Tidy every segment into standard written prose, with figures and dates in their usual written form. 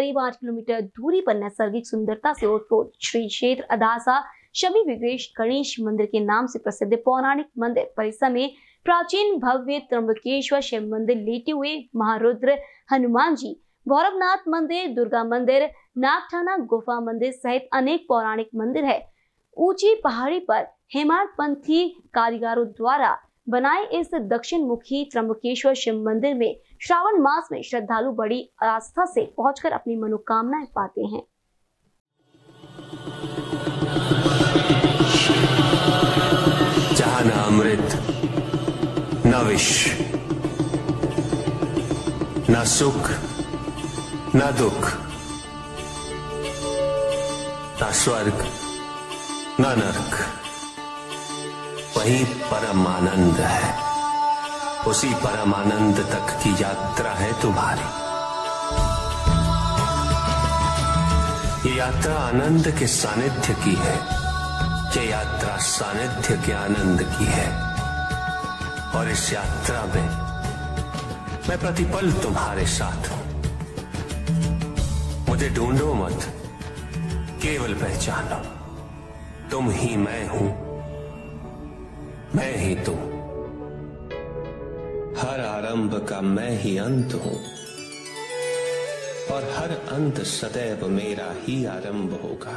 करीब 8 किलोमीटर दूरी पर नैसर्गिक सुंदरता से ओतप्रोत श्री क्षेत्र अदासा शमी विघ्नेश गणेश मंदिर के नाम से प्रसिद्ध पौराणिक मंदिर परिसर में प्राचीन भव्य त्र्यंबकेश्वर शिव मंदिर, लेटे हुए महारुद्र हनुमान जी, भैरवनाथ मंदिर, दुर्गा मंदिर, नागठाना गुफा मंदिर सहित अनेक पौराणिक मंदिर है। ऊंची पहाड़ी पर हेमाडपंथी कारीगरों द्वारा बनाए इस दक्षिण मुखी त्र्यंबकेश्वर शिव मंदिर में श्रावण मास में श्रद्धालु बड़ी आस्था से पहुंचकर अपनी मनोकामनाएं पाते हैं। जहां न अमृत, न विष, न सुख, न दुख, न स्वर्ग, न नरक, वही परम आनंद है। उसी परम आनंद तक की यात्रा है तुम्हारी। ये यात्रा आनंद के सानिध्य की है। ये यात्रा सानिध्य के आनंद की है। और इस यात्रा में मैं प्रतिपल तुम्हारे साथ हूं। मुझे ढूंढो मत, केवल पहचानो, तुम ही मैं हूं, मैं ही तुम। हर आरंभ का मैं ही अंत हूं और हर अंत सदैव मेरा ही आरंभ होगा।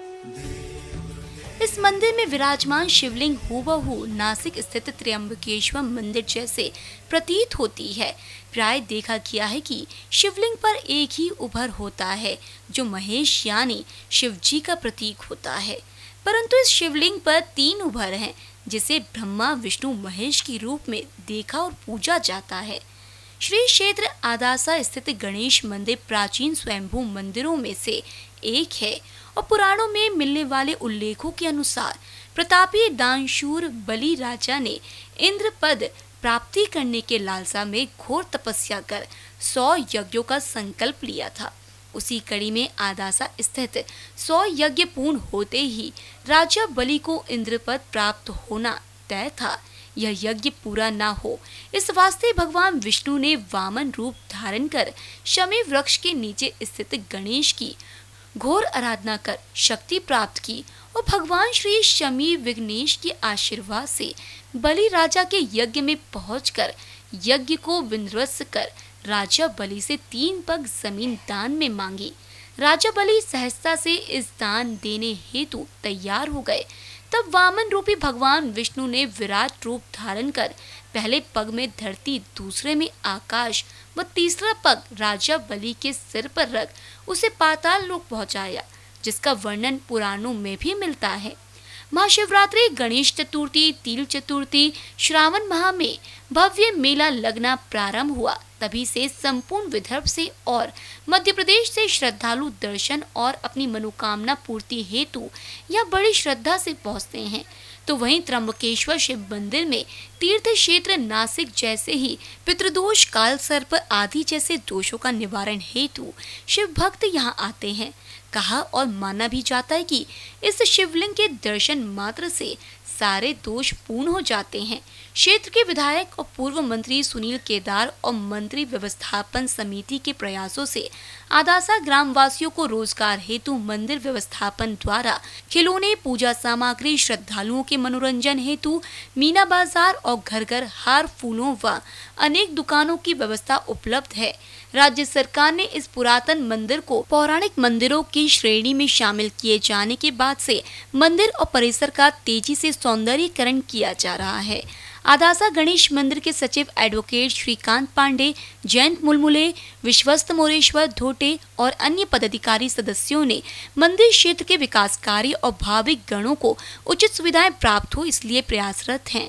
इस मंदिर में विराजमान शिवलिंग हूबहू नासिक स्थित त्र्यंबकेश्वर मंदिर जैसे प्रतीत होती है। प्राय देखा गया है कि शिवलिंग पर एक ही उभर होता है जो महेश यानी शिव जी का प्रतीक होता है, परंतु इस शिवलिंग पर 3 उभर हैं जिसे ब्रह्मा विष्णु महेश के रूप में देखा और पूजा जाता है। श्री क्षेत्र आदासा स्थित गणेश मंदिर प्राचीन स्वयंभू मंदिरों में से एक है और पुराणों में मिलने वाले उल्लेखों के अनुसार प्रतापी दानशूर बलि राजा ने इंद्र पद प्राप्ति करने के लालसा में घोर तपस्या कर 100 यज्ञों का संकल्प लिया था। उसी कड़ी में आदासा स्थित 100 यज्ञ पूर्ण होते ही राजा बलि को इंद्रपद प्राप्त होना तय था। यह यज्ञ पूरा ना हो इस वास्ते भगवान विष्णु ने वामन रूप धारण कर शमी वृक्ष के नीचे स्थित गणेश की घोर आराधना कर शक्ति प्राप्त की और भगवान श्री शमी विघ्नेश के आशीर्वाद से बलि राजा के यज्ञ में पहुंचकर यज्ञ को विध्वंस कर राजा बलि से 3 पग जमीन दान में मांगी। राजा बलि सहजता से इस दान देने हेतु तैयार हो गए। तब वामन रूपी भगवान विष्णु ने विराट रूप धारण कर पहले पग में धरती, दूसरे में आकाश व तीसरा पग राजा बलि के सिर पर रख उसे पाताल लोक पहुंचाया, जिसका वर्णन पुराणों में भी मिलता है। महाशिवरात्रि, गणेश चतुर्थी, तिल चतुर्थी, श्रावण माह में भव्य मेला लगना प्रारंभ हुआ। तभी से संपूर्ण विदर्भ से और मध्य प्रदेश से श्रद्धालु दर्शन और अपनी मनोकामना पूर्ति हेतु यह बड़ी श्रद्धा से पहुंचते हैं। तो वहीं त्र्यंबकेश्वर शिव मंदिर में तीर्थ क्षेत्र नासिक जैसे ही पितृदोष, काल सर्प आदि जैसे दोषों का निवारण हेतु शिव भक्त यहाँ आते हैं। कहा और माना भी जाता है कि इस शिवलिंग के दर्शन मात्र से सारे दोष पूर्ण हो जाते हैं। क्षेत्र के विधायक और पूर्व मंत्री सुनील केदार और मंत्री व्यवस्थापन समिति के प्रयासों से आदासा ग्रामवासियों को रोजगार हेतु मंदिर व्यवस्थापन द्वारा खिलौने, पूजा सामग्री, श्रद्धालुओं के मनोरंजन हेतु मीना बाजार और घर घर हार, फूलों व अनेक दुकानों की व्यवस्था उपलब्ध है। राज्य सरकार ने इस पुरातन मंदिर को पौराणिक मंदिरों की श्रेणी में शामिल किए जाने के बाद से मंदिर और परिसर का तेजी से सौंदर्यीकरण किया जा रहा है। आदासा गणेश मंदिर के सचिव एडवोकेट श्रीकांत पांडे, जयंत मुलमुले, विश्वस्त मोरेश्वर धोटे और अन्य पदाधिकारी सदस्यों ने मंदिर क्षेत्र के विकास कार्य और भाविक गणों को उचित सुविधाएं प्राप्त हो इसलिए प्रयासरत हैं।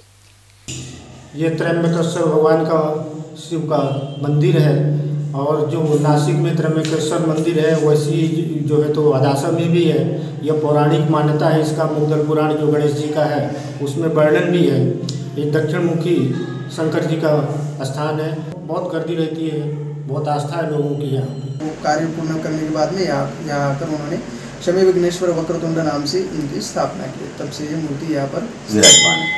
ये त्र्यंबकेश्वर भगवान का शिव का मंदिर है और जो नासिक में त्र्यंबकेश्वर मंदिर है वैसी जो है तो आदासा में भी है। यह पौराणिक मान्यता है इसका। मुद्गल पुराण जो गणेश जी का है उसमें वर्णन भी है। ये दक्षिण मुखी शंकर जी का स्थान है। बहुत गर्दी रहती है, बहुत आस्था है लोगों की यहाँ। कार्य पूर्ण करने के बाद में यहाँ आकर उन्होंने शमी विघ्नेश्वर वक्रतुंड नाम से इनकी स्थापना की। तब से ये मूर्ति यहाँ पर विराजमान है।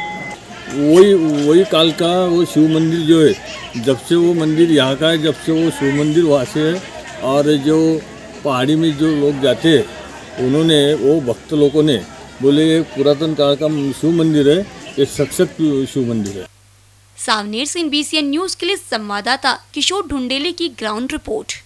वही काल का वो शिव मंदिर जो है, जब से वो मंदिर यहाँ का है, जब से वो शिव मंदिर वहाँ से है। और जो पहाड़ी में जो लोग जाते हैं उन्होंने वो भक्त लोगों ने बोले ये पुरातन काल का शिव मंदिर है, ये सशक्त शिव मंदिर है। सावनेर से NBCN न्यूज के लिए संवाददाता किशोर ढुंडेले की ग्राउंड रिपोर्ट।